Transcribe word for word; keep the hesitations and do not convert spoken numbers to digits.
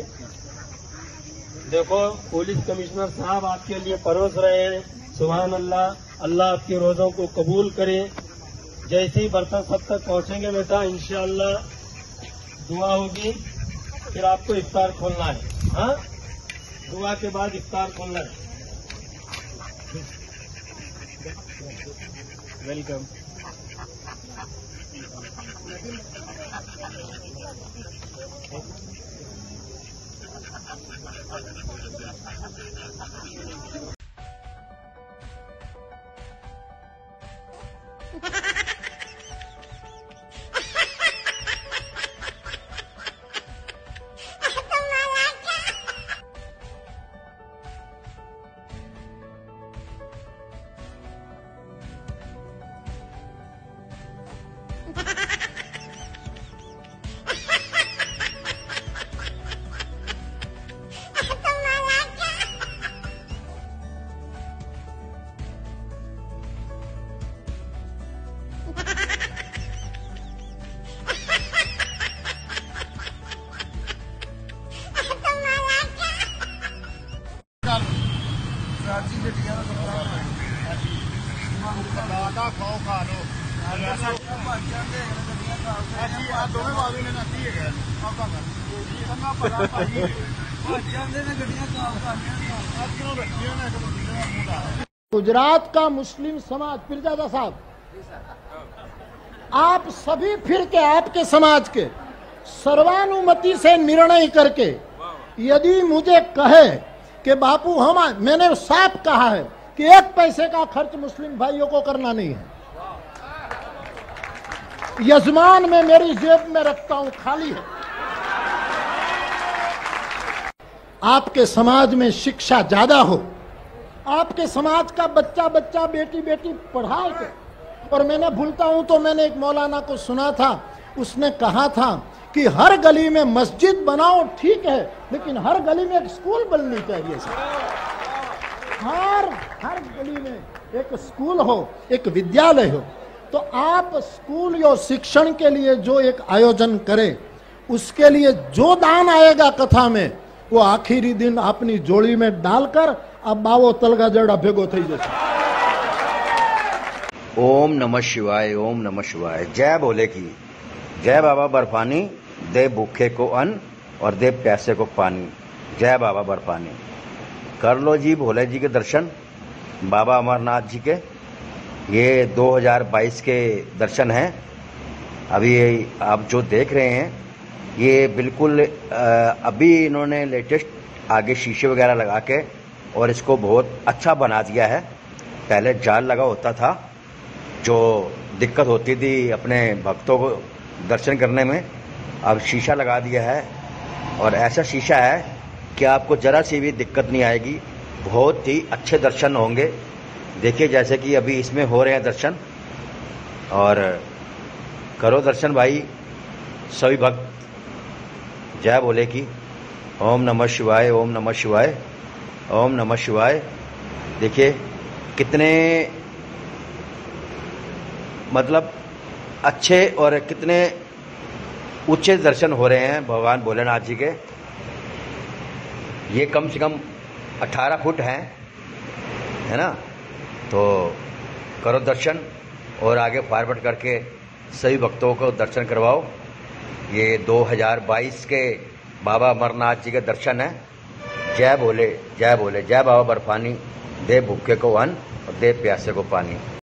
देखो police commissioner साहब आपके लिए परोस रहे हैं। सुभान अल्लाह, अल्लाह आपके रोजों को कबूल करे। जैसे ही बर्तन सब तक पहुंचेंगे बेटा, इंशाअल्लाह दुआ होगी, फिर आपको इफ्तार खोलना है। हाँ, दुआ के बाद इफ्तार खोलना है। वेलकम। खाओ खा लो दोवें बाजू ने नती है गुजरात का मुस्लिम समाज, पीरजादा साहब, आप सभी फिर के आपके समाज के सर्वानुमति से निर्णय करके यदि मुझे कहे कि बापू हम, मैंने साफ कहा है कि एक पैसे का खर्च मुस्लिम भाइयों को करना नहीं है। यजमान में मेरी जेब में रखता हूं, खाली है। आपके समाज में शिक्षा ज्यादा हो, आपके समाज का बच्चा बच्चा बेटी बेटी पढ़ा के। और मैंने भूलता हूं तो मैंने एक मौलाना को सुना था, उसने कहा था कि हर गली में मस्जिद बनाओ, ठीक है, लेकिन हर गली में एक स्कूल बननी चाहिए सर। हर हर गली में एक स्कूल हो, एक विद्यालय हो। तो आप स्कूल या शिक्षण के लिए जो एक आयोजन करें, उसके लिए जो दान आएगा कथा में, वो आखिरी दिन अपनी जोड़ी में डालकर अब बावो तलगा जड़ा भेगो थई जैसे। ओम नमः शिवाय, ओम नमः शिवाय। जय भोले की जय। बाबा बर्फानी, दे भूखे को अन्न और दे प्यासे को पानी। जय बाबा बर्फानी। कर लो जी भोले जी के दर्शन, बाबा अमरनाथ जी के। ये दो हज़ार बाईस के दर्शन हैं। अभी आप जो देख रहे हैं ये बिल्कुल अभी इन्होंने लेटेस्ट आगे शीशे वगैरह लगा के और इसको बहुत अच्छा बना दिया है। पहले जाल लगा होता था, जो दिक्कत होती थी अपने भक्तों को दर्शन करने में, अब शीशा लगा दिया है। और ऐसा शीशा है कि आपको जरा सी भी दिक्कत नहीं आएगी, बहुत ही अच्छे दर्शन होंगे। देखिए जैसे कि अभी इसमें हो रहे हैं दर्शन, और करो दर्शन भाई सभी भक्त। जय भोले की। ओम नमः शिवाय, ओम नमः शिवाय, ओम नमः शिवाय। देखिए कितने मतलब अच्छे और कितने ऊंचे दर्शन हो रहे हैं भगवान भोलेनाथ जी के। ये कम से कम अठारह फुट हैं, है ना। तो करो दर्शन और आगे फॉरवर्ड करके सभी भक्तों को दर्शन करवाओ। ये दो हज़ार बाईस के बाबा अमरनाथ जी के दर्शन है। जय भोले, जय भोले, जय बाबा बर्फानी। दे भूखे को अन्न और दे प्यासे को पानी।